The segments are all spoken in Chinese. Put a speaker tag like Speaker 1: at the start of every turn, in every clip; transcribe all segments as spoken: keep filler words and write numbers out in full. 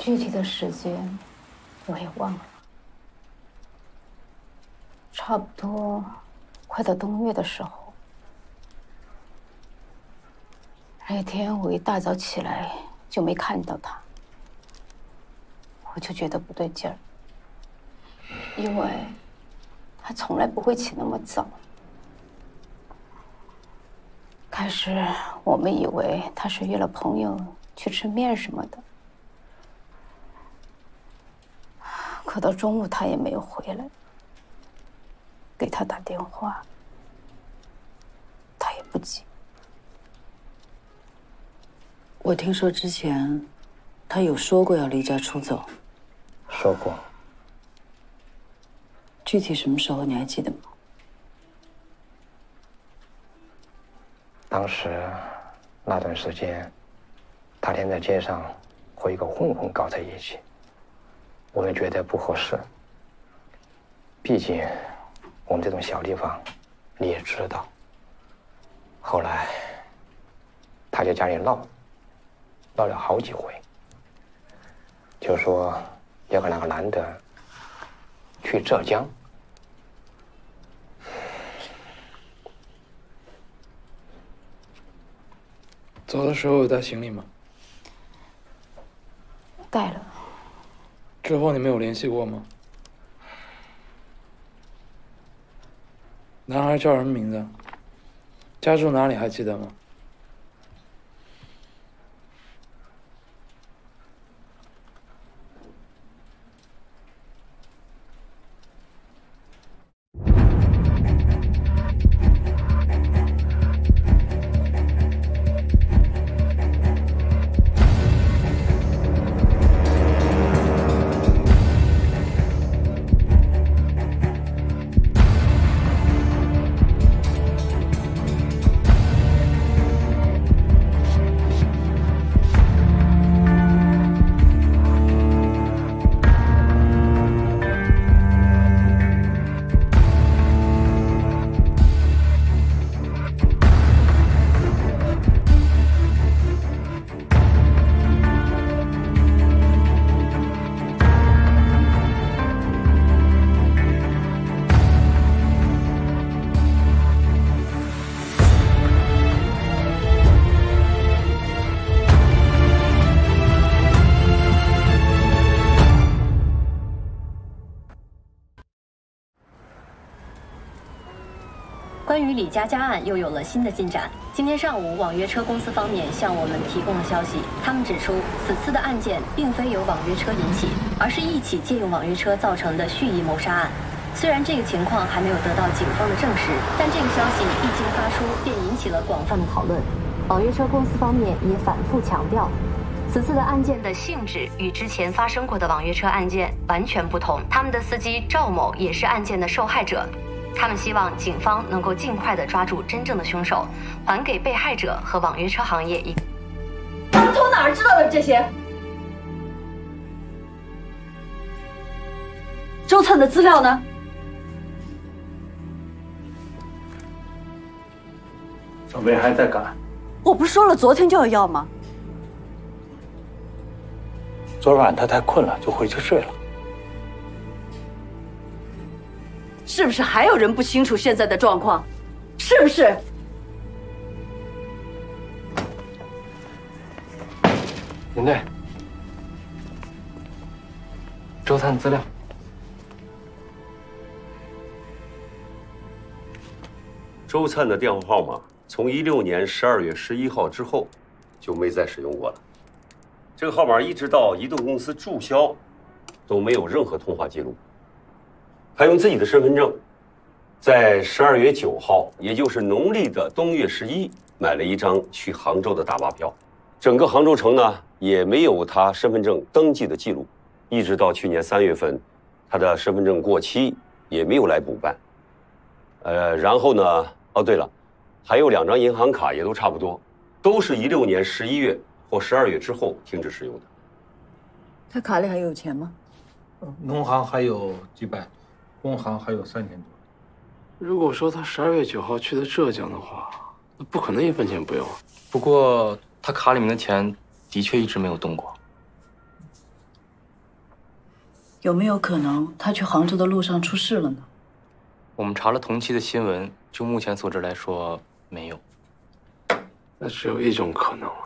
Speaker 1: 具体的时间我也忘了，差不多快到冬月的时候，那天我一大早起来就没看到他，我就觉得不对劲儿，因为他从来不会起那么早。开始我们以为他是约了朋友去吃面什么的，可到中午他也没有回来，给他打电话，他也不接。
Speaker 2: 我听说之前他有说过要离家出走，
Speaker 3: 说过。
Speaker 2: 具体什么时候你还记得吗？
Speaker 3: 当时那段时间，他连在街上和一个混混搞在一起，我们觉得不合适。毕竟我们这种小地方，你也知道。后来他在家里闹，闹了好几回，就说要跟那个男的去浙江。
Speaker 4: 走的时候有带行李吗？
Speaker 1: 带了。
Speaker 4: 之后你们有联系过吗？男孩叫什么名字？家住哪里还记得吗？
Speaker 5: 关于李佳佳案又有了新的进展。今天上午，网约车公司方面向我们提供了消息，他们指出，此次的案件并非由网约车引起，而是一起借用网约车造成的蓄意谋杀案。虽然这个情况还没有得到警方的证实，但这个消息一经发出，便引起了广泛的讨论。网约车公司方面也反复强调，此次的案件的性质与之前发生过的网约车案件完全不同。他们的司机赵某也是案件的受害者。他们希望警方能够尽快地抓住真正的凶手，还给被害者和网约车行业一。
Speaker 6: 他们从哪儿知道的这些？周灿的资料呢？
Speaker 7: 准备还在赶。
Speaker 6: 我不是说了昨天就要要吗？
Speaker 7: 昨晚他太困了，就回去睡了。
Speaker 6: 是不是还有人不清楚现在的状况？是不是？
Speaker 3: 林队，周灿资料。
Speaker 8: 周灿的电话号码从一六年十二月十一号之后就没再使用过了。这个号码一直到移动公司注销，都没有任何通话记录。他用自己的身份证，在十二月九号，也就是农历的冬月十一，买了一张去杭州的大巴票。整个杭州城呢，也没有他身份证登记的记录，一直到去年三月份，他的身份证过期，也没有来补办。呃，然后呢，哦对了，还有两张银行卡也都差不多，都是一六年十一月或十二月之后停止使用的。
Speaker 2: 他卡里还有钱吗？
Speaker 7: 农行还有几百。工行还有三千多。
Speaker 4: 如果说他十二月九号去的浙江的话，那不可能一分钱不用。
Speaker 9: 不过他卡里面的钱的确一直没有动过。
Speaker 2: 有没有可能他去杭州的路上出事了呢？
Speaker 9: 我们查了同期的新闻，就目前所知来说，没有。
Speaker 4: 那只有一种可能了。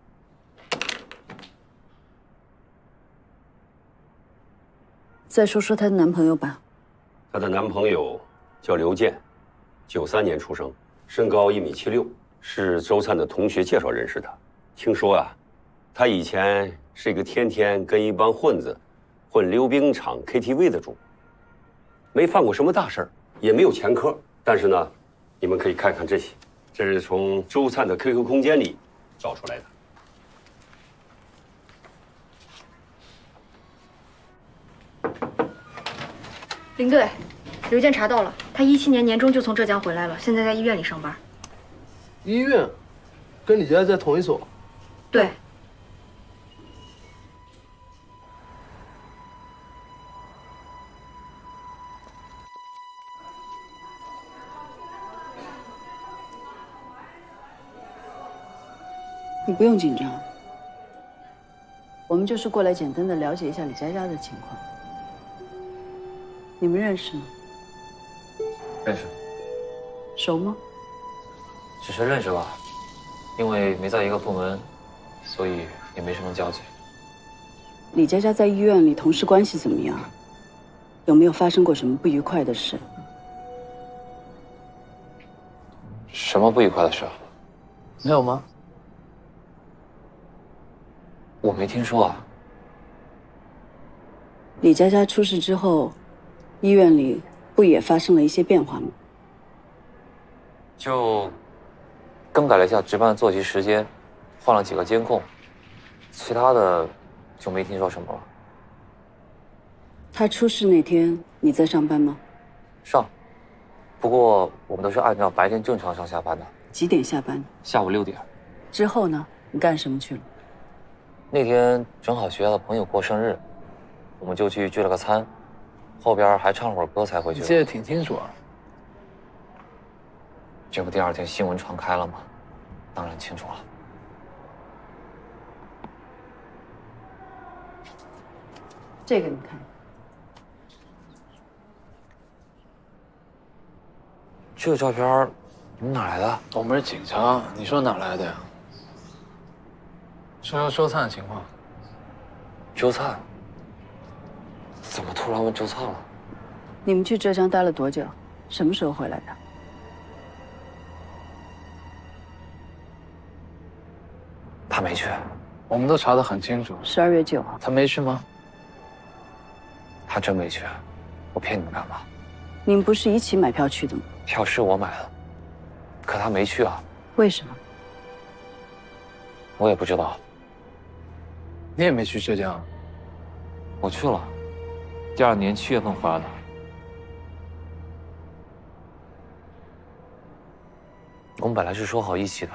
Speaker 2: 再说说她的男朋友吧。
Speaker 8: 她的男朋友叫刘健，九三年出生，身高一米七六，是周灿的同学介绍认识的。听说啊，他以前是一个天天跟一帮混子混溜冰场 K T V 的主，没犯过什么大事儿，也没有前科。但是呢，你们可以看看这些，这是从周灿的 Q Q 空间里找出来的。
Speaker 10: 林队，刘健查到了，他一七年年中就从浙江回来了，现在在医院里上班。
Speaker 4: 医院，跟李佳在同一所。
Speaker 10: 对。
Speaker 2: 你不用紧张，我们就是过来简单的了解一下李佳佳的情况。你们认识吗？
Speaker 11: 认识。
Speaker 2: 熟吗？
Speaker 11: 只是认识吧，因为没在一个部门，所以也没什么交集。
Speaker 2: 李佳佳在医院里同事关系怎么样？有没有发生过什么不愉快的事？
Speaker 11: 什么不愉快的事？
Speaker 4: 没有吗？
Speaker 11: 我没听说啊。
Speaker 2: 李佳佳出事之后，医院里不也发生了一些变化吗？
Speaker 11: 就更改了一下值班作息时间，换了几个监控，其他的就没听说什么了。
Speaker 2: 她出事那天你在上班吗？
Speaker 11: 上，不过我们都是按照白天正常上下班的。
Speaker 2: 几点下班？
Speaker 11: 下午六点。
Speaker 2: 之后呢？你干什么去了？
Speaker 11: 那天正好学校的朋友过生日，我们就去聚了个餐，后边还唱了会儿歌才回去。
Speaker 4: 记得挺清楚啊。
Speaker 11: 这不第二天新闻传开了吗？当然清楚了。
Speaker 2: 这个你看。
Speaker 11: 这个照片你们哪来的？
Speaker 4: 我们是警察，你说哪来的呀？说说周灿的情况。
Speaker 11: 周灿？怎么突然问周灿了？
Speaker 2: 你们去浙江待了多久？什么时候回来的？
Speaker 11: 他没去。
Speaker 4: 我们都查得很清楚。
Speaker 2: 十二月九号。
Speaker 4: 他没去吗？
Speaker 11: 他真没去。我骗你们干嘛？
Speaker 2: 你们不是一起买票去的吗？
Speaker 11: 票是我买的，可他没去啊。
Speaker 2: 为什么？
Speaker 11: 我也不知道。
Speaker 4: 你也没去浙江？
Speaker 11: 我去了，第二年七月份回来的。我们本来是说好一起的，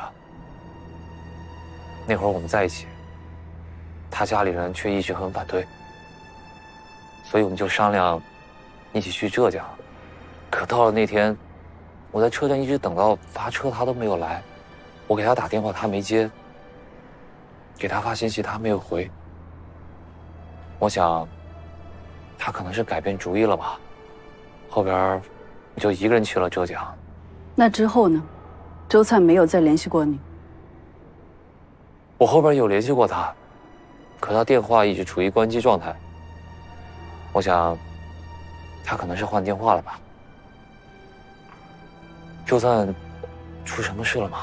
Speaker 11: 那会儿我们在一起，他家里人却一直很反对，所以我们就商量一起去浙江。可到了那天，我在车站一直等到发车，他都没有来。我给他打电话，他没接；给他发信息，他没有回。我想，他可能是改变主意了吧。后边，我就一个人去了浙江。
Speaker 2: 那之后呢？周灿没有再联系过你？
Speaker 11: 我后边有联系过他，可他电话一直处于关机状态。我想，他可能是换电话了吧。周灿出什么事了吗？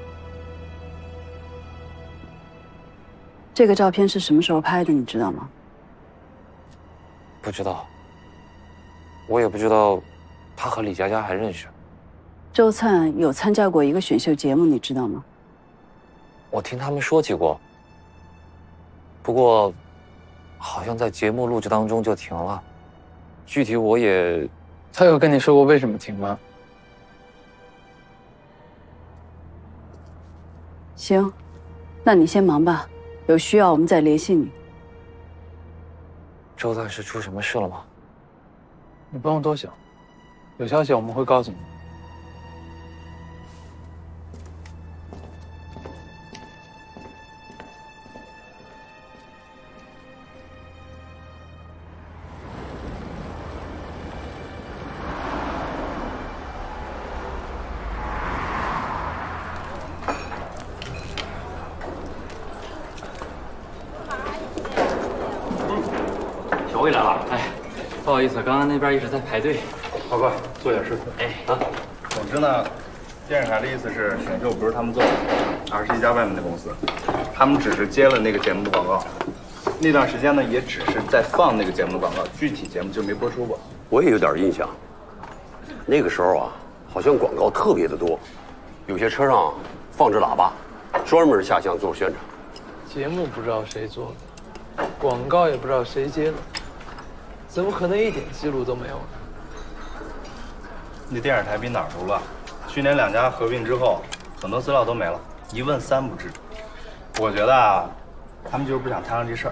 Speaker 2: 这个照片是什么时候拍的？你知道吗？
Speaker 11: 不知道。我也不知道，他和李佳佳还认识。
Speaker 2: 周灿有参加过一个选秀节目，你知道吗？
Speaker 11: 我听他们说起过，不过好像在节目录制当中就停了。具体我也……
Speaker 4: 他有跟你说过为什么停吗？
Speaker 2: 行，那你先忙吧，有需要我们再联系你。
Speaker 11: 周灿是出什么事了吗？
Speaker 4: 你不用多想，有消息我们会告诉你。
Speaker 9: 不好意思，刚刚那边一直在排队。
Speaker 7: 快快做点事。
Speaker 9: 哎
Speaker 12: 啊，总之呢，电视台的意思是选秀不是他们做的，而是一家外面的公司，他们只是接了那个节目的广告。那段时间呢，也只是在放那个节目的广告，具体节目就没播出过。
Speaker 8: 我也有点印象，那个时候啊，好像广告特别的多，有些车上放着喇叭，专门下乡做宣传。
Speaker 4: 节目不知道谁做的，广告也不知道谁接的，怎么可能一点记录都没有呢？
Speaker 12: 那电视台比哪儿都乱，去年两家合并之后，很多资料都没了，一问三不知。我觉得啊，他们就是不想摊上这事儿。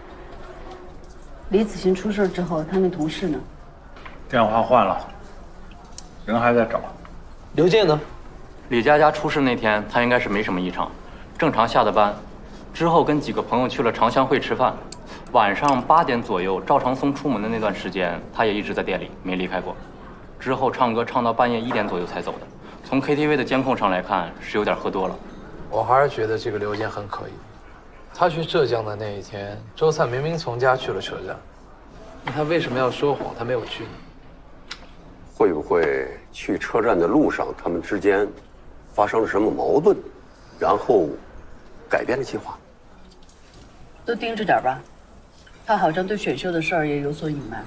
Speaker 2: 李子欣出事之后，他那同事呢？
Speaker 7: 电话换了，人还在找。
Speaker 4: 刘健呢？
Speaker 9: 李佳佳出事那天，他应该是没什么异常，正常下的班，之后跟几个朋友去了长香会吃饭。晚上八点左右，赵长松出门的那段时间，他也一直在店里没离开过。之后唱歌唱到半夜一点左右才走的。从 K T V 的监控上来看，是有点喝多了。
Speaker 4: 我还是觉得这个刘健很可疑。他去浙江的那一天，周灿明明从家去了车站，那他为什么要说谎？他没有去呢？
Speaker 8: 会不会去车站的路上，他们之间发生了什么矛盾，然后改变了计划？
Speaker 2: 都盯着点吧，他好像对选秀的事儿也有所隐瞒。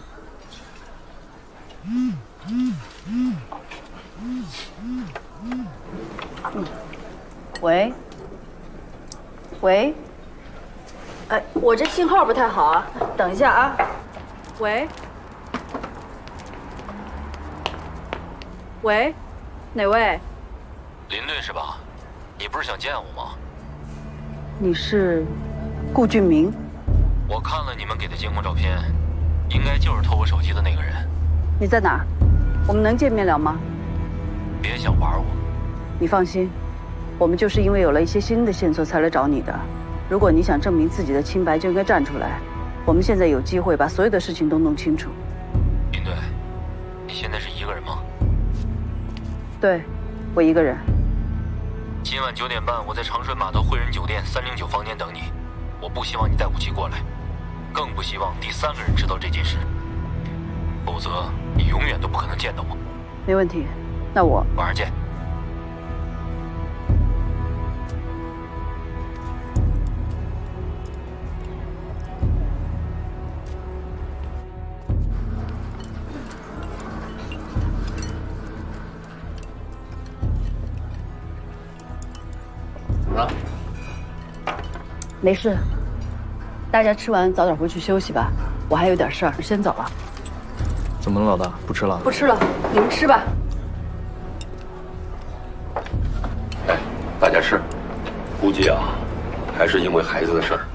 Speaker 2: 嗯嗯嗯嗯嗯。喂。喂。哎，我这信号不太好啊，等一下啊。喂。喂，哪位？
Speaker 11: 林队是吧？你不是想见我吗？
Speaker 2: 你是顾俊明？
Speaker 11: 我看了你们给的监控照片，应该就是偷我手机的那个人。
Speaker 2: 你在哪儿？我们能见面了吗？
Speaker 11: 别想玩我。
Speaker 2: 你放心，我们就是因为有了一些新的线索才来找你的。如果你想证明自己的清白，就应该站出来。我们现在有机会把所有的事情都弄清楚。
Speaker 11: 林队，你现在是一个人吗？
Speaker 2: 对，我一个人。
Speaker 11: 今晚九点半，我在长春码头汇仁酒店三零九房间等你。我不希望你带武器过来，更不希望第三个人知道这件事，否则你永远都不可能见到我。
Speaker 2: 没问题，那我
Speaker 11: 晚上见。
Speaker 4: 怎么了？
Speaker 2: 没事，大家吃完早点回去休息吧。我还有点事儿，先走了。
Speaker 9: 怎么了，老大？不吃了？
Speaker 2: 不吃了，你们吃吧。
Speaker 8: 哎，大家吃。估计啊，还是因为孩子的事儿。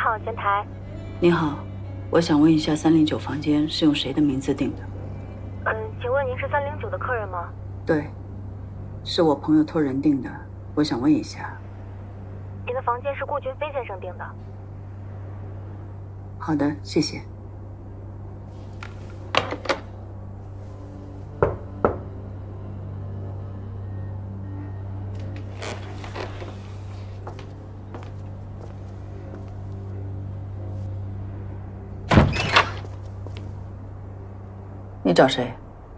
Speaker 13: 好，前台。
Speaker 6: 你好，我想问一下，三零九房间是用谁的名字订的？
Speaker 13: 嗯，请问您是三零九的客人吗？
Speaker 6: 对，是我朋友托人订的。我想问一下，
Speaker 13: 您的房间是顾俊飞先生订的。
Speaker 6: 好的，谢谢。你找谁？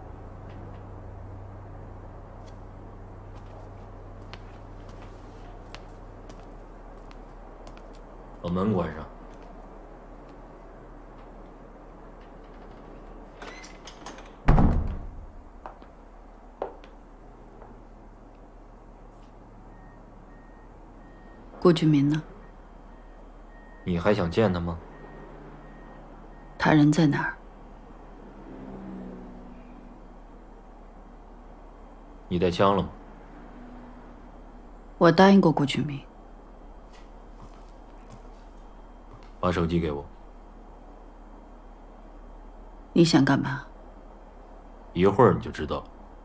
Speaker 14: 把门关上。
Speaker 6: 顾俊民呢？
Speaker 14: 你还想见他吗？
Speaker 6: 他人在哪儿？
Speaker 14: 你带枪了吗？
Speaker 6: 我答应过顾俊民。
Speaker 14: 把手机给我。
Speaker 6: 你想干嘛？
Speaker 14: 一会儿你就知道了。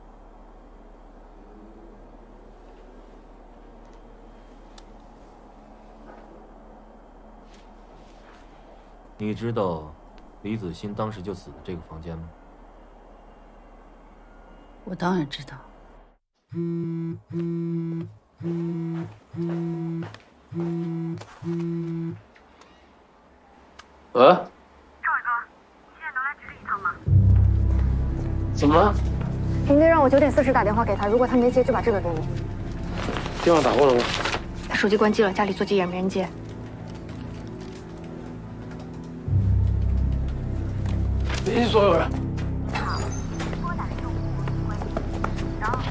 Speaker 14: 你知道李子欣当时就死在这个房间吗？
Speaker 6: 我当然知道。
Speaker 14: 嗯嗯嗯嗯嗯嗯。
Speaker 4: 喂，
Speaker 13: 赵伟哥，你现在能来局里一趟吗？
Speaker 4: 怎么了？
Speaker 10: 林队让我九点四十打电话给他，如果他没接，就把这个给你。
Speaker 4: 电话打过了吗？
Speaker 10: 他手机关机了，家里座机也没人接。
Speaker 4: 联系所有人。
Speaker 13: 拨打的用户已关机，然后。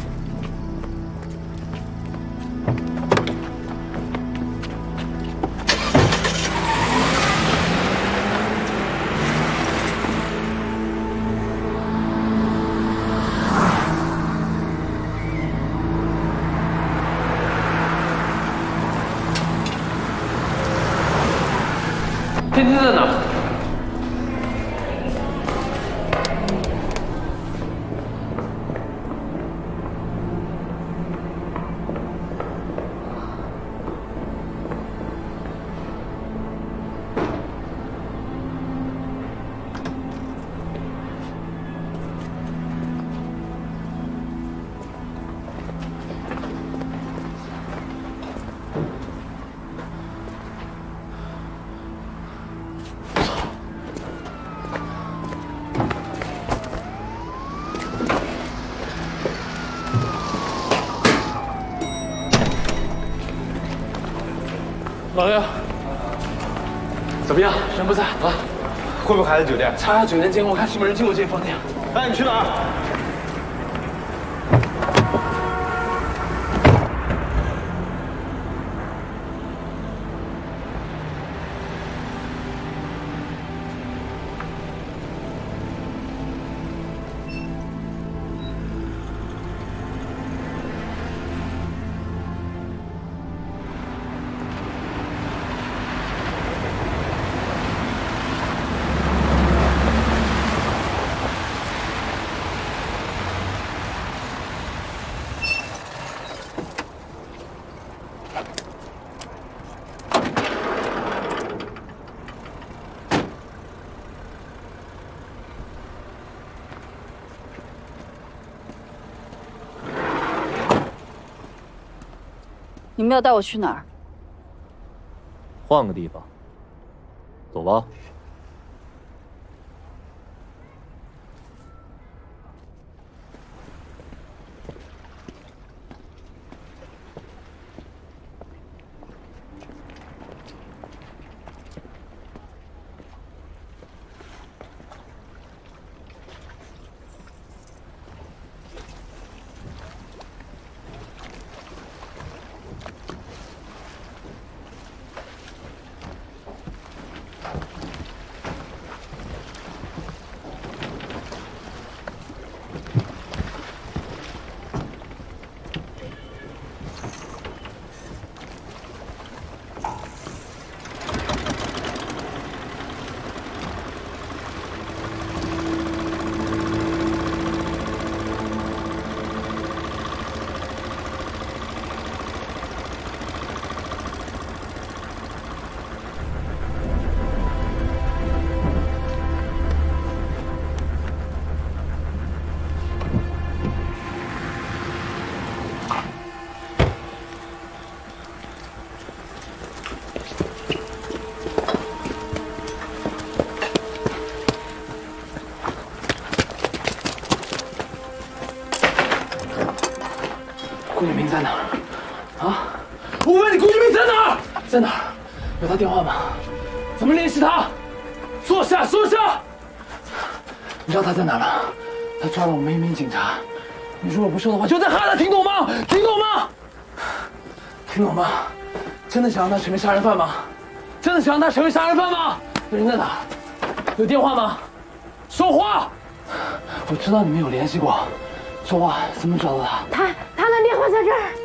Speaker 4: 天天在哪？老刘，怎么样？人不在啊？
Speaker 12: 会不会还在酒店？
Speaker 4: 查下酒店监控，看是不是人进过这个房间。
Speaker 12: 哎，你去哪儿？
Speaker 6: 你们要带我去哪儿？
Speaker 14: 换个地方，走吧。
Speaker 4: 明在哪儿？啊！我问你，顾俊明在哪儿？在哪儿？有他电话吗？怎么联系他？坐下，坐下。你知道他在哪儿了？他抓了我们一名警察。你如果不说的话，就在害他，听懂吗？听懂吗？听懂吗？真的想让他成为杀人犯吗？真的想让他成为杀人犯吗？人在哪？有电话吗？说话！我知道你们有联系过，说话，怎么找到他？
Speaker 10: 他他的电话在这儿。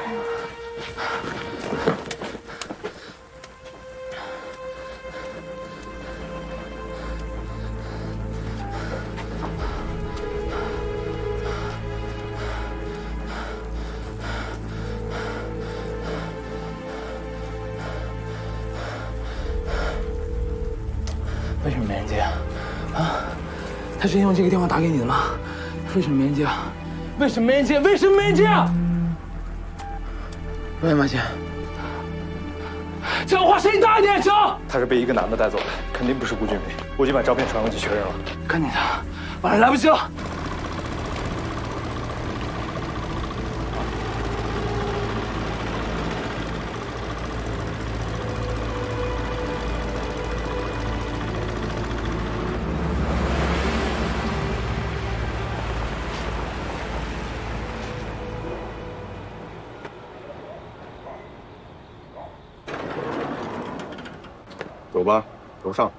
Speaker 4: 为什么没人接啊？啊？他是用这个电话打给你的吗？为什么没人接啊？为什么没人接？为什么没人接啊？喂，马姐，讲话声音大一点，讲。
Speaker 12: 他是被一个男的带走的，肯定不是顾俊明。我已经把照片传过去确认了。
Speaker 4: 赶紧的，晚上来不及了。
Speaker 12: 走吧，楼上。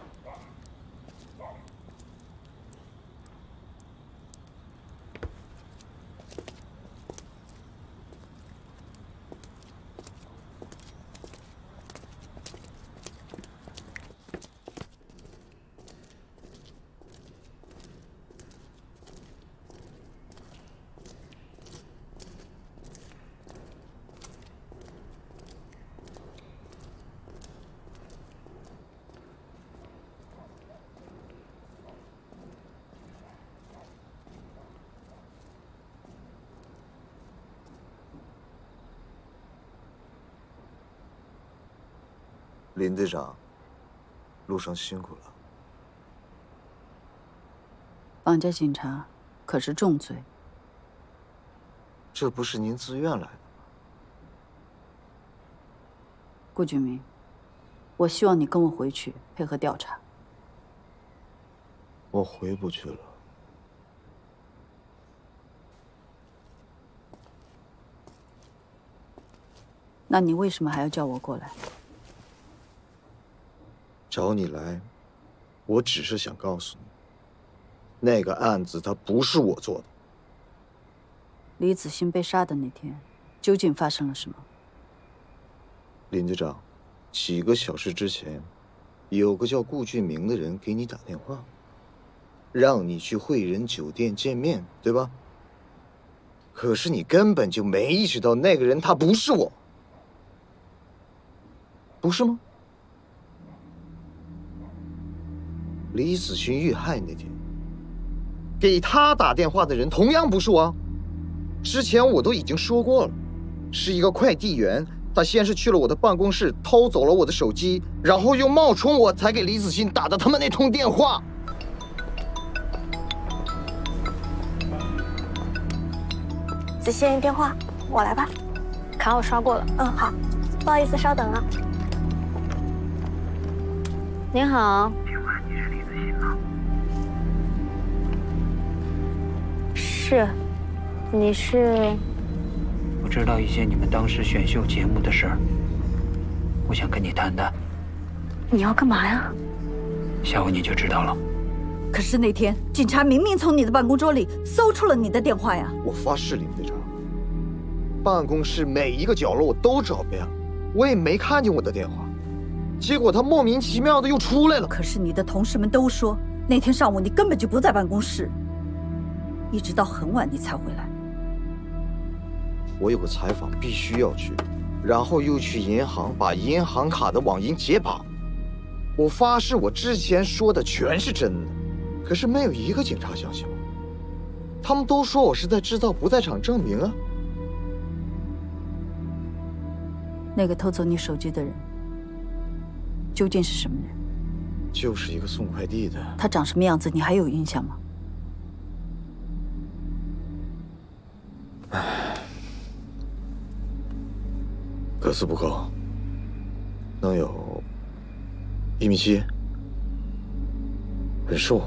Speaker 15: 林队长，路上辛苦了。
Speaker 6: 绑架警察可是重罪。
Speaker 15: 这不是您自愿来的吗？
Speaker 6: 顾俊明，我希望你跟我回去配合调查。
Speaker 15: 我回不去了。
Speaker 6: 那你为什么还要叫我过来？
Speaker 15: 找你来，我只是想告诉你，那个案子它不是我做的。
Speaker 6: 李子欣被杀的那天，究竟发生了什么？
Speaker 15: 林队长，几个小时之前，有个叫顾俊明的人给你打电话，让你去汇仁酒店见面，对吧？可是你根本就没意识到那个人他不是我，不是吗？李子勋遇害那天，给他打电话的人同样不是我。之前我都已经说过了，是一个快递员。他先是去了我的办公室，偷走了我的手机，然后又冒充我，才给李子勋打的他们那通电话。
Speaker 16: 子欣电话，我来吧。卡我刷过了。嗯，好，不好意思，稍等啊。
Speaker 10: 您好。是，你是？
Speaker 17: 我知道一些你们当时选秀节目的事儿，我想跟你谈谈。
Speaker 10: 你要干嘛呀？
Speaker 17: 下午你就知道了。
Speaker 6: 可是那天警察明明从你的办公桌里搜出了你的电话呀！
Speaker 15: 我发誓，林队长，办公室每一个角落我都找遍了，我也没看见我的电话。结果他莫名其妙的又出来了。
Speaker 6: 可是你的同事们都说，那天上午你根本就不在办公室。一直到很晚你才回来。
Speaker 15: 我有个采访必须要去，然后又去银行把银行卡的网银解绑。我发誓，我之前说的全是真的，可是没有一个警察相信我。他们都说我是在制造不在场证明啊。
Speaker 6: 那个偷走你手机的人究竟是什么人？
Speaker 15: 就是一个送快递的。
Speaker 6: 他长什么样子，你还有印象吗？
Speaker 15: 个子不高，能有一米七，很瘦，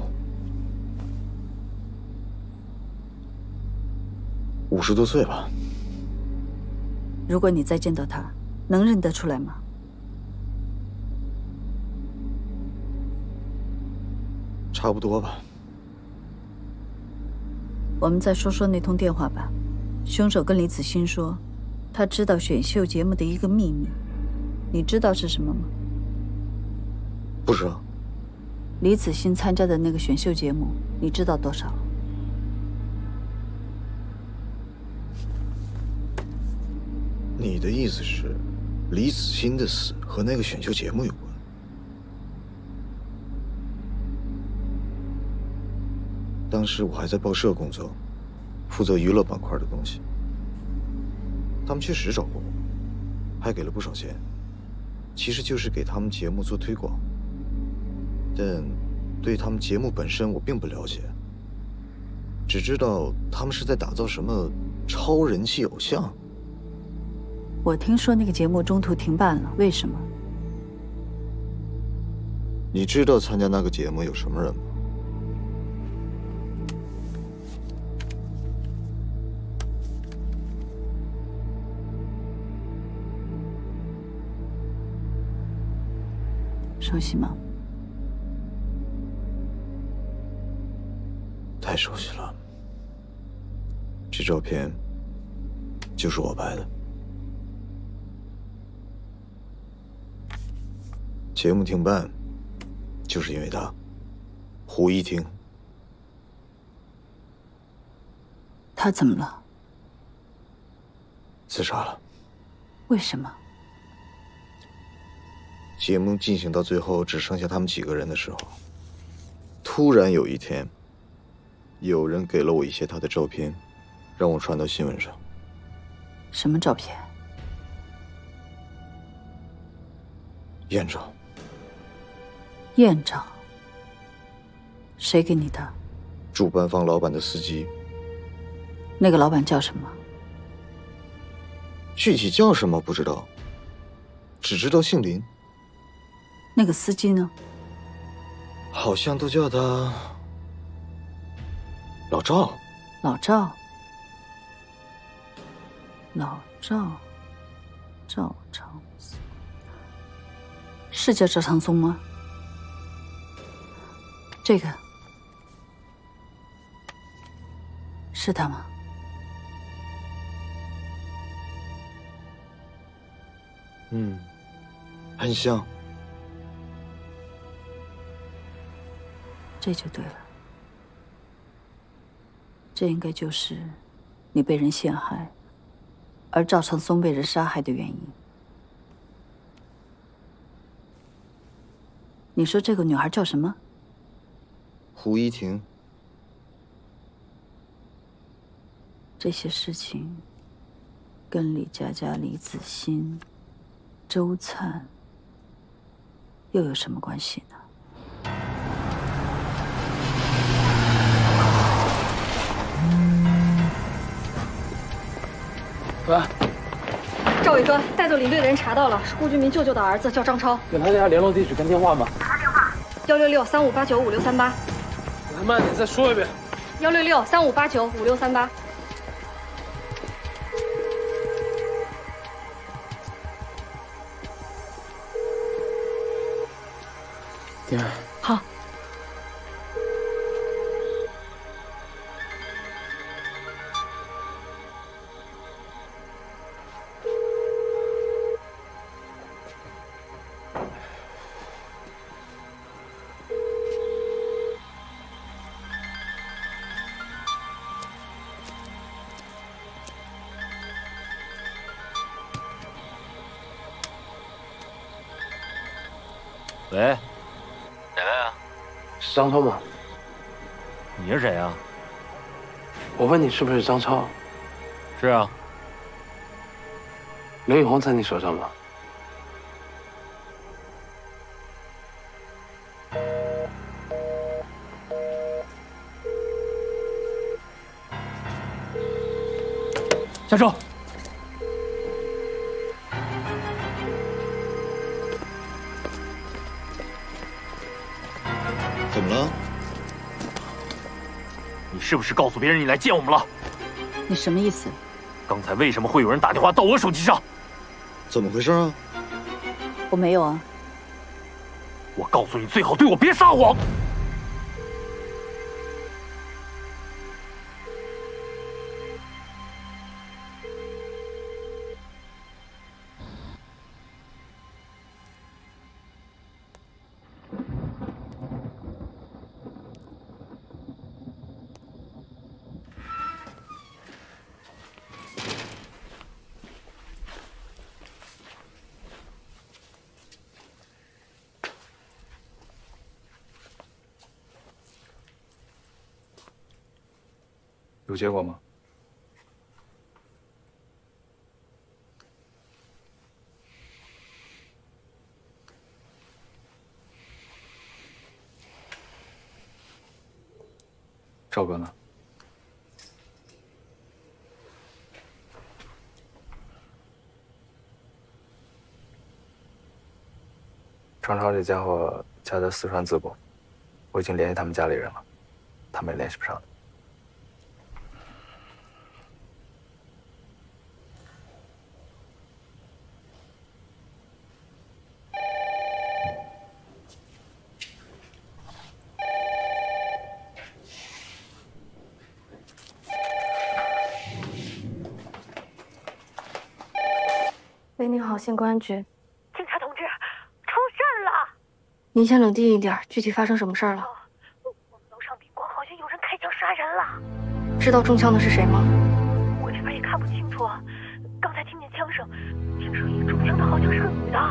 Speaker 15: 五十多岁吧。
Speaker 6: 如果你再见到他，能认得出来吗？
Speaker 15: 差不多吧。
Speaker 6: 我们再说说那通电话吧。凶手跟李子欣说，他知道选秀节目的一个秘密，你知道是什么吗？
Speaker 15: 不知道。
Speaker 6: 李子欣参加的那个选秀节目，你知道多少？
Speaker 15: 你的意思是，李子欣的死和那个选秀节目有关？当时我还在报社工作，负责娱乐板块的东西。他们确实找过我，还给了不少钱，其实就是给他们节目做推广。但对他们节目本身我并不了解，只知道他们是在打造什么超人气偶像。
Speaker 6: 我听说那个节目中途停办了，为什么？
Speaker 15: 你知道参加那个节目有什么人吗？
Speaker 6: 熟悉吗？
Speaker 15: 太熟悉了。这照片就是我拍的。节目停办，就是因为他，胡一婷。
Speaker 6: 他怎么了？
Speaker 15: 自杀了。
Speaker 6: 为什么？
Speaker 15: 节目进行到最后只剩下他们几个人的时候，突然有一天，有人给了我一些他的照片，让我传到新闻上。
Speaker 6: 什么照片？
Speaker 15: 艳照。
Speaker 6: 艳照。谁给你的？
Speaker 15: 主办方老板的司机。
Speaker 6: 那个老板叫什么？
Speaker 15: 具体叫什么不知道，只知道姓林。
Speaker 6: 那个司机呢？
Speaker 15: 好像都叫他老赵。
Speaker 6: 老赵。老赵。赵长松。是叫赵长松吗？这个是他吗？
Speaker 15: 嗯，很像。
Speaker 6: 这就对了，这应该就是你被人陷害，而赵长松被人杀害的原因。你说这个女孩叫什么？
Speaker 15: 胡一婷。
Speaker 6: 这些事情跟李佳佳、李子欣、周灿又有什么关系呢？
Speaker 4: 喂，
Speaker 10: 赵宇哥，带走领队的人查到了，是顾俊明舅舅的儿子，叫张超。
Speaker 4: 给他家联络地址跟电话吗？
Speaker 10: 给他电话：幺六六三五八九五六三八。
Speaker 4: 慢点，再说一遍。
Speaker 10: 幺六六三五八九五六三八。
Speaker 4: 丁儿。
Speaker 10: 好。
Speaker 14: 喂，
Speaker 11: 哪位啊？
Speaker 4: 是张超吗？
Speaker 14: 你是谁啊？
Speaker 4: 我问你是不是张超？
Speaker 14: 是啊。
Speaker 4: 刘宇红在你手上吗？
Speaker 14: 下车。
Speaker 15: 怎么了？
Speaker 14: 你是不是告诉别人你来见我们了？
Speaker 6: 你什么意思？
Speaker 14: 刚才为什么会有人打电话到我手机上？
Speaker 15: 怎么回事啊？
Speaker 6: 我没有啊。
Speaker 14: 我告诉你，最好对我别撒谎。
Speaker 12: 有结果吗？赵哥呢？
Speaker 18: 张超这家伙家在四川淄博，我已经联系他们家里人了，他们也联系不上。
Speaker 10: 喂，您好，县公安局。
Speaker 16: 警察同志，出事儿了！
Speaker 10: 您先冷静一点，具体发生什么事儿了？
Speaker 16: 我们楼上宾馆好像有人开枪杀人了。
Speaker 10: 知道中枪的是谁吗？
Speaker 16: 我这边也看不清楚，刚才听见枪声，听声音中枪的好像是个女的。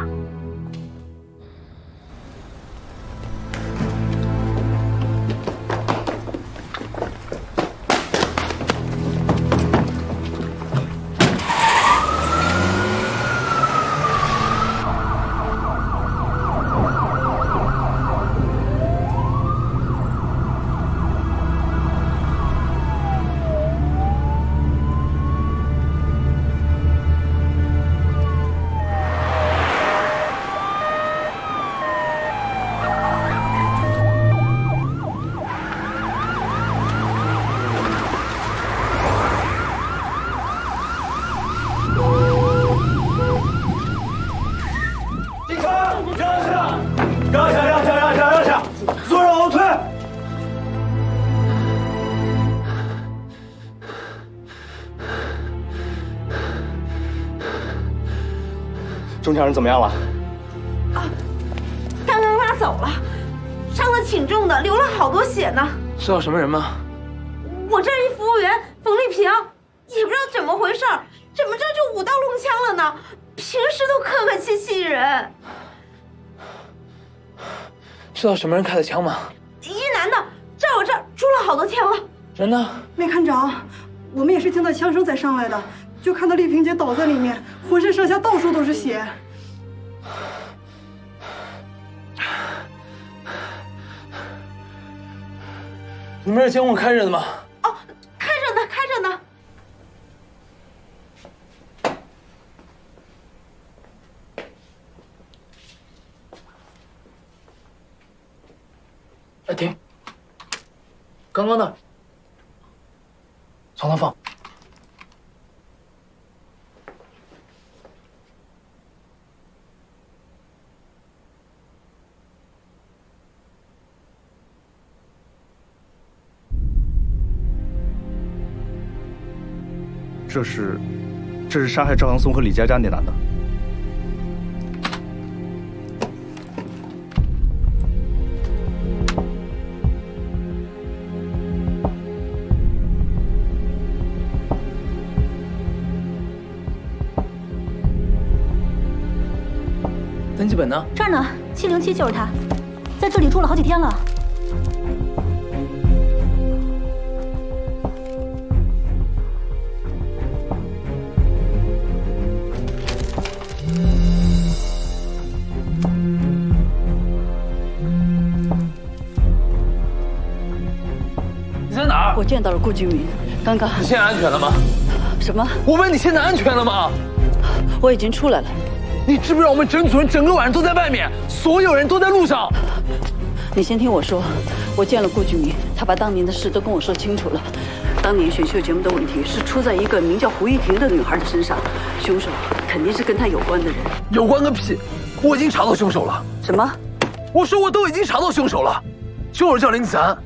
Speaker 12: 中枪人怎么样了？
Speaker 19: 啊，刚刚拉走了，伤得挺重的，流了好多血呢。
Speaker 4: 知道什么人吗？
Speaker 19: 我这儿一服务员冯丽萍，也不知道怎么回事，怎么这就舞刀弄枪了呢？平时都客客气气人。
Speaker 4: 知道什么人开的枪吗？
Speaker 19: 一男的，在我这儿出了好多枪了。
Speaker 4: 人呢？
Speaker 20: 没看着，我们也是听到枪声才上来的。 就看到丽萍姐倒在里面，浑身上下到处都是血。
Speaker 4: 你们这监控开着的吗？
Speaker 19: 哦，开着呢，开着呢。
Speaker 4: 哎，停！刚刚那，从头放。
Speaker 12: 这是，这是杀害赵阳松和李佳佳那男的。
Speaker 4: 登记本呢？
Speaker 21: 这儿呢，七零七就是他，在这里住了好几天了。 我见到了顾居民，刚刚。
Speaker 4: 你现在安全了吗？
Speaker 21: 什么？
Speaker 4: 我问你现在安全了吗？
Speaker 21: 我已经出来了。
Speaker 4: 你知不知道我们整组人整个晚上都在外面，所有人都在路上？
Speaker 6: 你先听我说，我见了顾俊明，他把当年的事都跟我说清楚了。当年选秀节目的问题是出在一个名叫胡一婷的女孩的身上，凶手肯定是跟她有关的人。
Speaker 4: 有关个屁！我已经查到凶手了。
Speaker 6: 什么？
Speaker 4: 我说我都已经查到凶手了，就是叫林子安。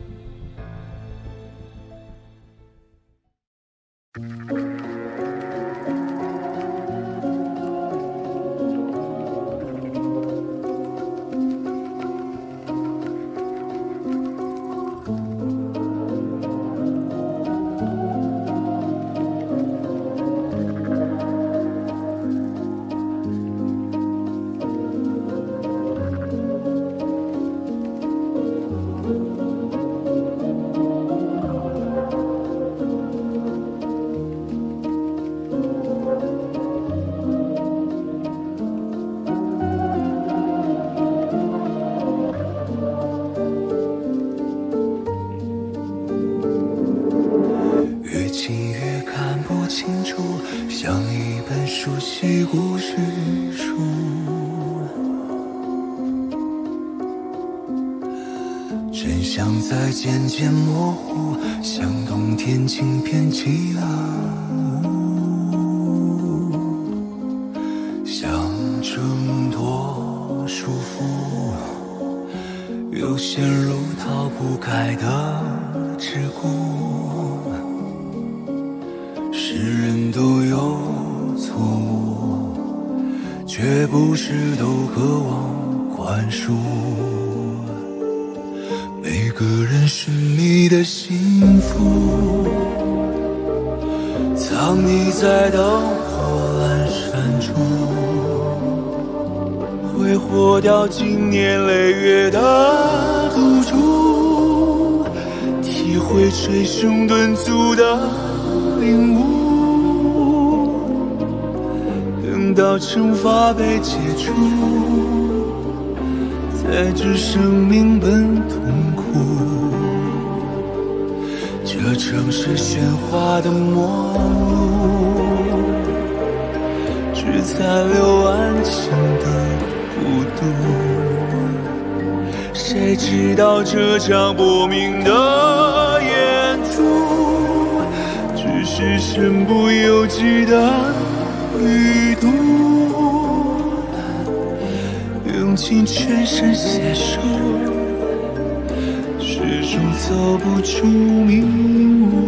Speaker 1: 渐渐模糊，像冬天轻片起了雾，想挣脱束缚，又陷入逃不开的桎梏。是人都有错误，却不是都渴望宽恕。每个人神秘的幸福，藏匿在灯火阑珊处，挥霍掉经年累月的赌注，体会捶胸顿足的领悟。等到惩罚被解除，才知生命本痛苦。这城市喧哗的末路，只残留安静的孤独。谁知道这场薄命的演出，只是身不由己的旅途。用尽全身解数，始终走不出迷雾。